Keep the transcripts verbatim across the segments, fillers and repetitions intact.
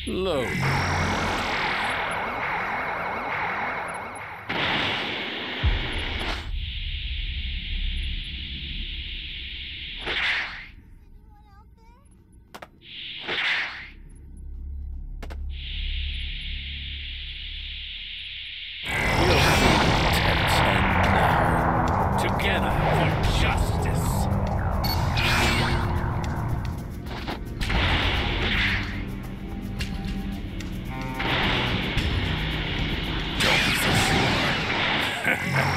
Load. Together for justice. Don't be so sure.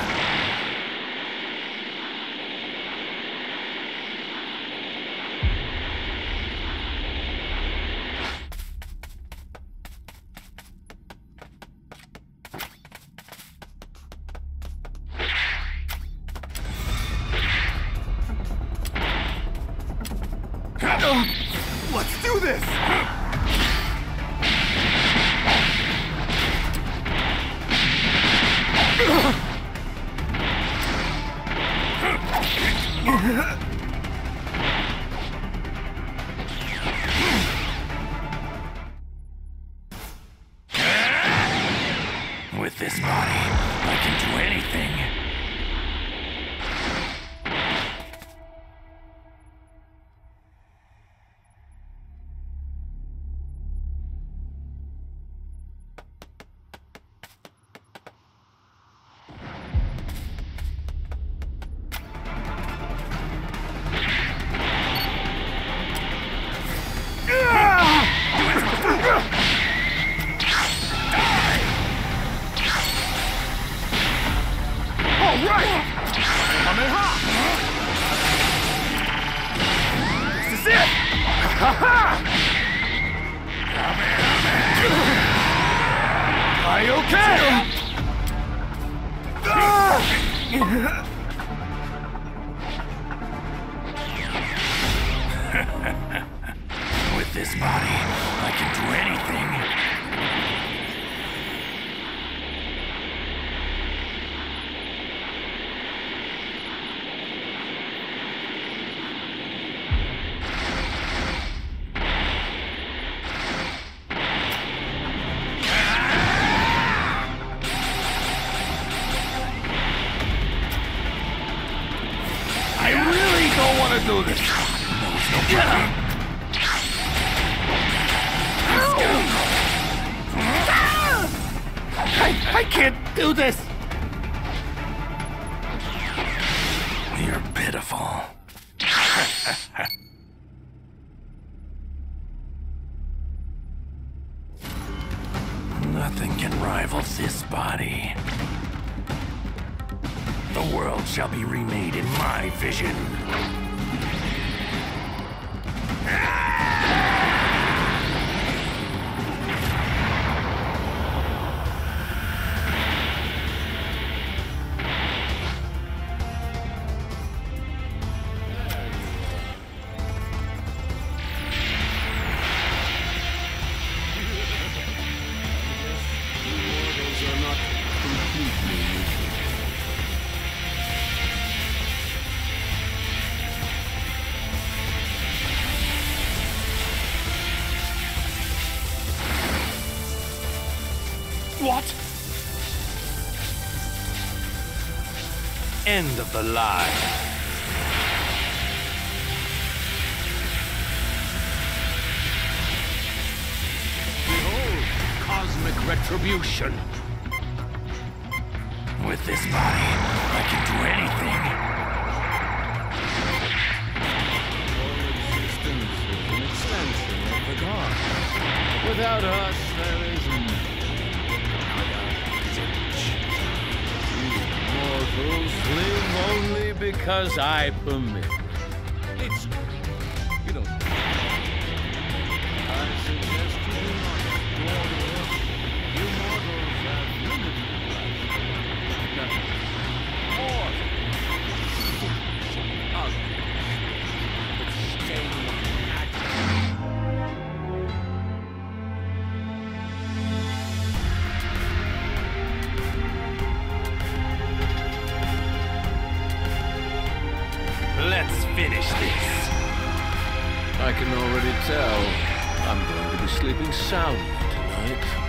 Let's do this! With this body, I can do anything. Are you okay? With this body, I can do anything. I want to do this. I, I can't do this. You're pitiful. Nothing can rival this body. The world shall be remade in my vision. What? End of the lie. Behold, cosmic retribution. With this body, I can do anything. All existence is an extension of the gods. Without us, there isn't. Mortals live only because I permit. It's true. You don't. I suggest you do not explore the earth. You mortals have limited life. Nothing. Or foolish and ugly. But stain action. Let's finish this. I can already tell. I'm going to be sleeping soundly tonight.